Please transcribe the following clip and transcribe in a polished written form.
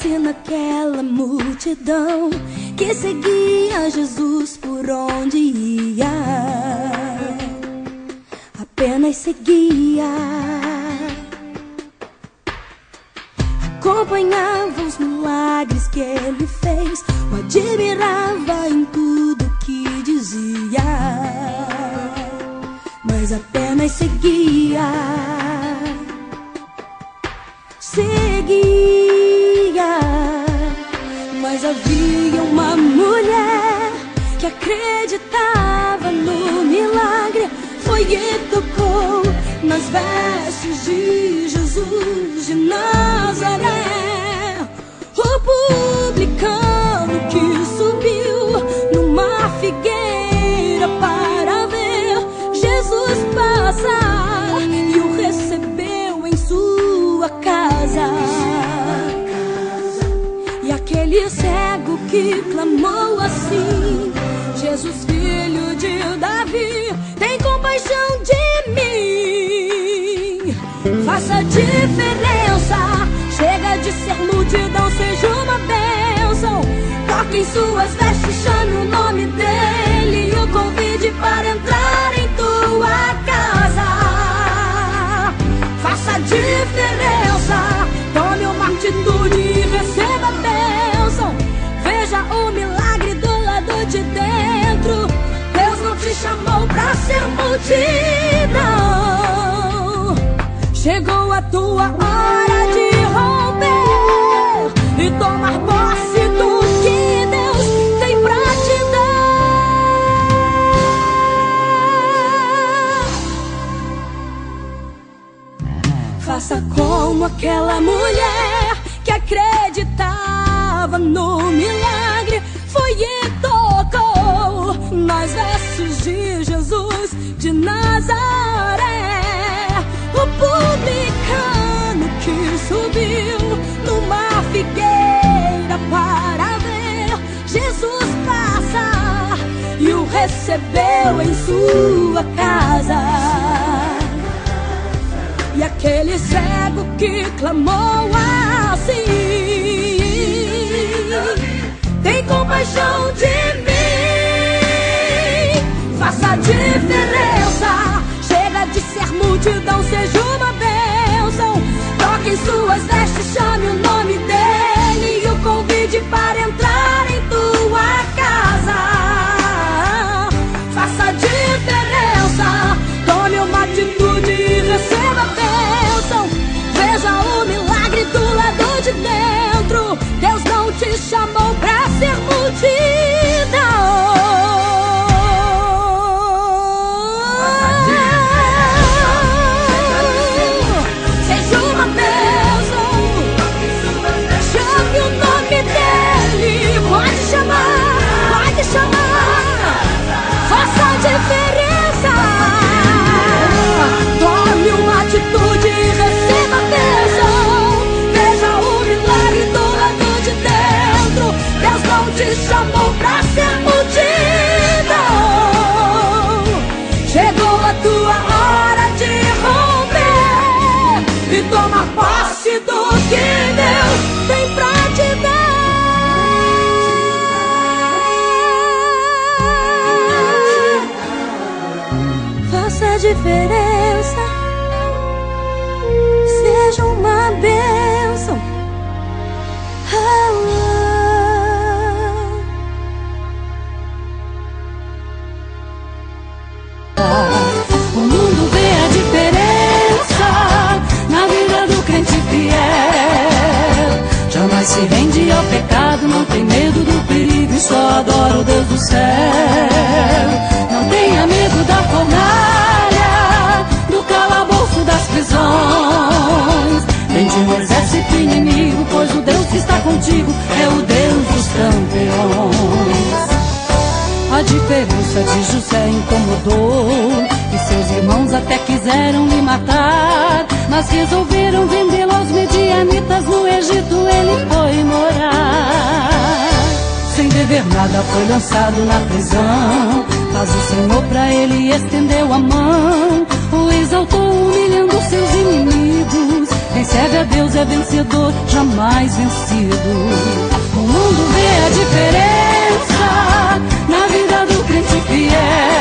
perdesse naquela multidão que seguia Jesus por onde ia. Apenas seguia. Acompanhava os milagres que ele fez, o admirava em tudo que dizia, mas apenas seguia. Seguia, mas havia uma mulher que acreditava no milagre. Foi e tocou nas vestes de Jesus de Nazaré. O publicano que subiu numa figueira para ver Jesus passar e o recebeu em sua casa. E aquele cego que clamou assim: Jesus, filho de Davi, tem compaixão de mim. Faça diferença, chega de ser multidão, seja uma bênção. Toque em suas vestes, chame o nome dele e o convide para entrar em tua casa. Faça diferença, tome uma atitude e receba a bênção. Veja o milagre do lado de dentro. Deus não te chamou pra ser multidão. Chegou a tua hora de romper e tomar posse do que Deus tem pra te dar. Faça como aquela mulher que acreditava no milagre. Foi e tocou nas vestes de Jesus de Nazaré. O publicano que subiu numa figueira para ver Jesus passar e o recebeu em sua casa. E aquele cego que clamou assim: tem compaixão de mim. Faça a diferença, chega de ser multidão, seja uma bênção. Toque em suas vestes, chame o nome dele e o convide para entrar em tua casa. Faça a diferença, tome uma atitude e receba a bênção. Veja o milagre do lado de dentro. Deus não te chamou pra ser multidão. Seja uma bênção. Chame o nome dele. Pode chamar, pode chamar. Faça a diferença. Tome uma atitude e receba a bênção. Veja o milagre do lado de dentro. Deus não te chamou pra ser multidão. Chegou a tua hora de romper e tomar posse do que Deus tem pra te dar. Faça a diferença, seja uma bênção. O mundo vê a diferença na vida do crente fiel. Jamais se rende ao pecado, não tem medo do perigo e só adora o Deus do céu. Não tenha medo da fornalha, do calabouço das prisões. Vem de um exército inimigo, pois o Deus que está contigo é o Deus dos campeões. A diferença de José incomodou e seus irmãos até quiseram lhe matar, mas resolveram vendê-lo aos medianitas. No Egito ele foi morar. Sem dever nada foi lançado na prisão, mas o Senhor pra ele estendeu a mão, o exaltou humilhando seus inimigos Quem serve a Deus é vencedor, jamais vencido. O mundo vê a diferença na vida do crente fiel.